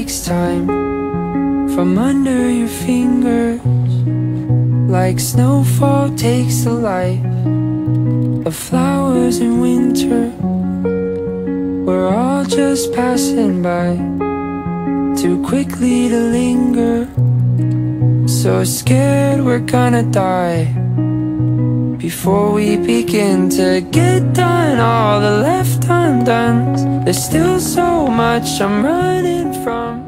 takes time from under your fingers, like snowfall takes the life of flowers in winter. We're all just passing by, too quickly to linger, so scared we're gonna die before we begin to get done all the left undone. There's still so much I'm running from.